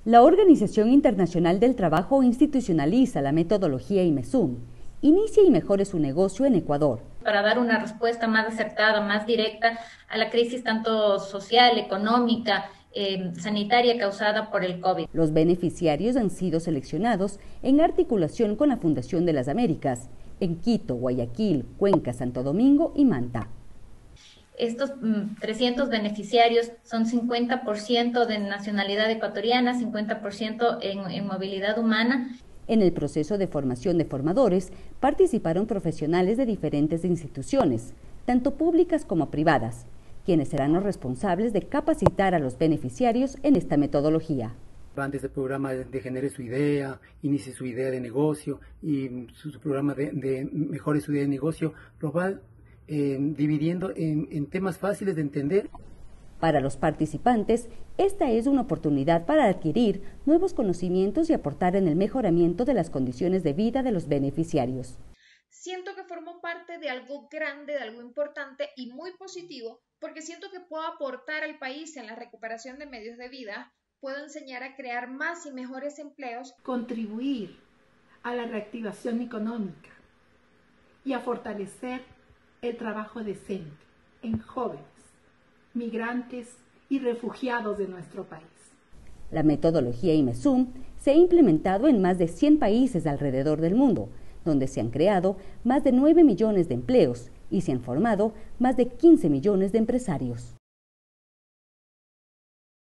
La Organización Internacional del Trabajo institucionaliza la metodología IMESUM. Inicia y mejore su negocio en Ecuador. Para dar una respuesta más acertada, más directa a la crisis tanto social, económica, sanitaria causada por el COVID. Los beneficiarios han sido seleccionados en articulación con la Fundación de las Américas, en Quito, Guayaquil, Cuenca, Santo Domingo y Manta. Estos 300 beneficiarios son 50% de nacionalidad ecuatoriana, 50% en movilidad humana. En el proceso de formación de formadores participaron profesionales de diferentes instituciones, tanto públicas como privadas, quienes serán los responsables de capacitar a los beneficiarios en esta metodología. Antes del programa de genere su idea, inicie su idea de negocio y su programa de mejore su idea de negocio, lo va dividiendo en temas fáciles de entender. Para los participantes, esta es una oportunidad para adquirir nuevos conocimientos y aportar en el mejoramiento de las condiciones de vida de los beneficiarios. Siento que formo parte de algo grande, de algo importante y muy positivo, porque siento que puedo aportar al país en la recuperación de medios de vida, puedo enseñar a crear más y mejores empleos, contribuir a la reactivación económica y a fortalecer el trabajo decente en jóvenes, migrantes y refugiados de nuestro país. La metodología IMESUM se ha implementado en más de 100 países alrededor del mundo, donde se han creado más de 9 millones de empleos y se han formado más de 15 millones de empresarios.